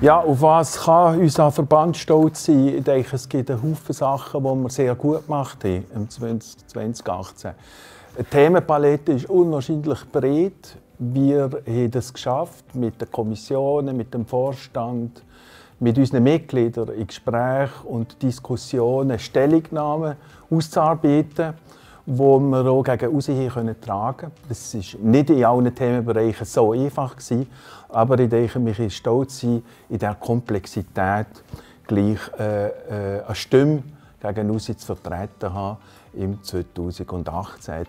Ja, auf was kann unser Verband stolz sein? Ich denke, es gibt einen Haufen Sachen, die wir sehr gut gemacht haben im 2018. Die Themenpalette ist unwahrscheinlich breit. Wir haben es geschafft, mit den Kommissionen, mit dem Vorstand, mit unseren Mitgliedern in Gesprächen und Diskussionen Stellungnahmen auszuarbeiten, die wir auch gegen aussen tragen können. Das war nicht in allen Themenbereichen so einfach, aber ich denke, wir können stolz sein, in dieser Komplexität gleich eine Stimme gegen aussen zu vertreten haben im 2018.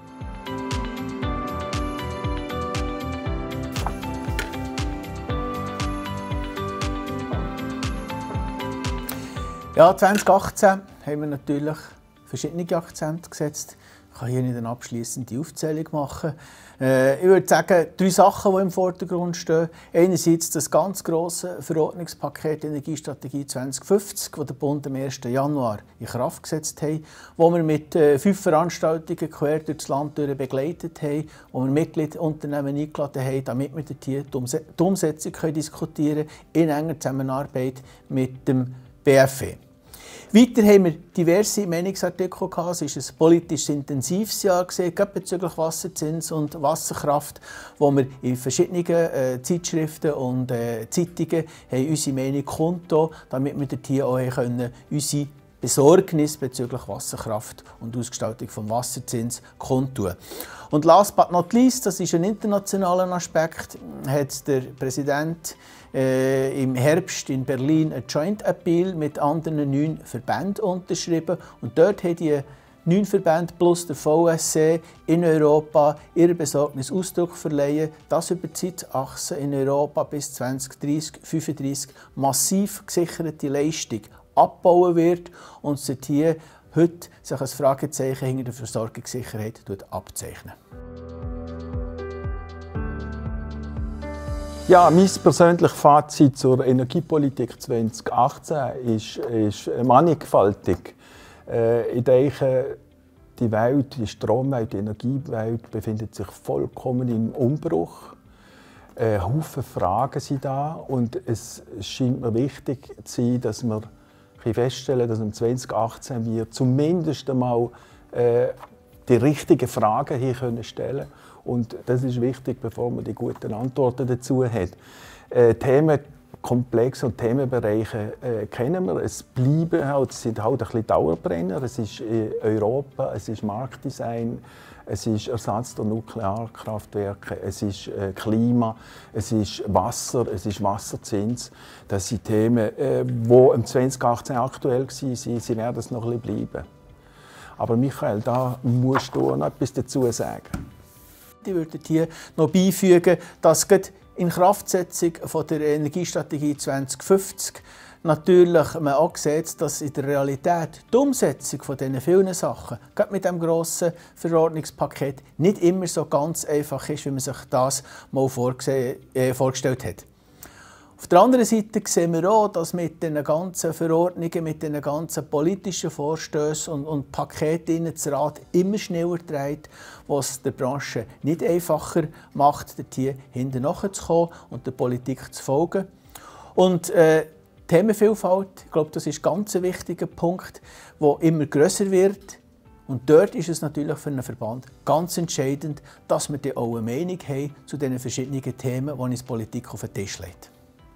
Ja, 2018 haben wir natürlich verschiedene Akzente gesetzt. Ich kann hier nicht eine abschliessende Aufzählung machen. Ich würde sagen, 3 Sachen, die im Vordergrund stehen. Einerseits das ganz grosse Verordnungspaket Energiestrategie 2050, das der Bund am 1. Januar in Kraft gesetzt hat, wo wir mit 5 Veranstaltungen quer durch das Land begleitet haben, wo wir Mitgliedsunternehmen eingeladen haben, damit wir hier die Umsetzung diskutieren können, in enger Zusammenarbeit mit dem BFE. Weiter haben wir diverse Meinungsartikel gehabt. Es war ein politisch intensives Jahr, gerade bezüglich Wasserzins und Wasserkraft, wo wir in verschiedenen Zeitschriften und Zeitungen haben unsere Meinung kundgetan, damit wir hier auch unsere Besorgnis bezüglich Wasserkraft und Ausgestaltung des Wasserzins kundtun. Und last but not least, das ist ein internationaler Aspekt, hat der Präsident im Herbst in Berlin einen Joint Appeal mit anderen 9 Verbänden unterschrieben. Und dort haben die 9 Verbände plus der VSC in Europa ihre Besorgnis Ausdruck verleihen, dass über die Zeitachse in Europa bis 2030-2035 massiv gesicherte Leistung abbauen wird und sich hier heute sich ein Fragezeichen hinter der Versorgungssicherheit abzeichnen. Ja, mein persönliches Fazit zur Energiepolitik 2018 ist mannigfaltig. Ich denke, die Welt, die Stromwelt, die Energiewelt befindet sich vollkommen im Umbruch. Haufen Fragen sind da und es scheint mir wichtig zu sein, dass wir feststellen, dass im 2018 wir zumindest einmal die richtigen Fragen hier stellen können. Und das ist wichtig, bevor man die guten Antworten dazu hat. Themenkomplex und Themenbereiche kennen wir. Es bleiben halt, es sind halt ein bisschen Dauerbrenner. Es ist Europa, es ist Marktdesign, es ist Ersatz der Nuklearkraftwerke, es ist Klima, es ist Wasser, es ist Wasserzins. Das sind Themen, die im 2018 aktuell waren. Sie werden es noch ein bisschen bleiben. Aber Michael, da musst du noch etwas dazu sagen. Ich würde hier noch beifügen, dass die Inkraftsetzung der Energiestrategie 2050 natürlich man auch sieht, dass in der Realität die Umsetzung von diesen vielen Sachen, gerade mit diesem grossen Verordnungspaket, nicht immer so ganz einfach ist, wie man sich das mal vorgestellt hat. Auf der anderen Seite sehen wir auch, dass mit den ganzen Verordnungen, mit den ganzen politischen Vorstößen und Paketen das Rad immer schneller dreht, was der Branche nicht einfacher macht, hier hinten nachzukommen und der Politik zu folgen. Und Themenvielfalt, ich glaube, das ist ganz ein wichtiger Punkt, der immer grösser wird. Und dort ist es natürlich für einen Verband ganz entscheidend, dass wir auch eine Meinung haben zu diesen verschiedenen Themen, die uns die Politik auf den Tisch legt.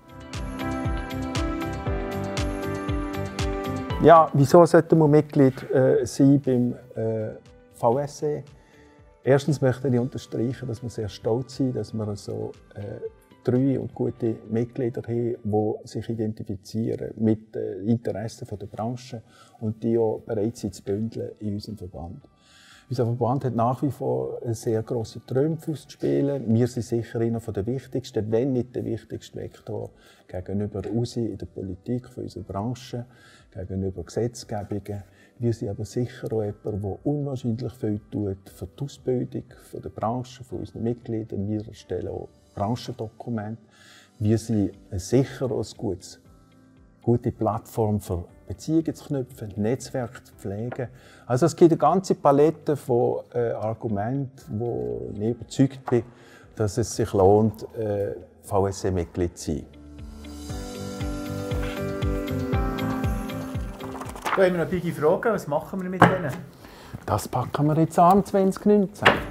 Ja, wieso sollten wir Mitglied sein beim VSC? Erstens möchte ich unterstreichen, dass wir sehr stolz sind, dass wir so treue und gute Mitglieder haben, die sich identifizieren mit den Interessen der Branche und die auch bereit sind zu bündeln in unserem Verband. Unser Verband hat nach wie vor sehr grosse Träume auszuspielen. Wir sind sicher einer der wichtigsten, wenn nicht der wichtigste Vektor gegenüber aussen in der Politik von unserer Branche, gegenüber Gesetzgebungen. Wir sind aber sicher auch jemand, der unwahrscheinlich viel tut für die Ausbildung der Branche, von unseren Mitgliedern. Wir erstellen auch Branchendokumente. Wir sind sicher auch eine gute Plattform für Beziehungen zu knüpfen, Netzwerke zu pflegen. Also es gibt eine ganze Palette von Argumenten, wo ich überzeugt bin, dass es sich lohnt, VSC-Mitglied zu sein. Da haben wir noch bige Fragen. Was machen wir mit denen? Das packen wir jetzt an 2019.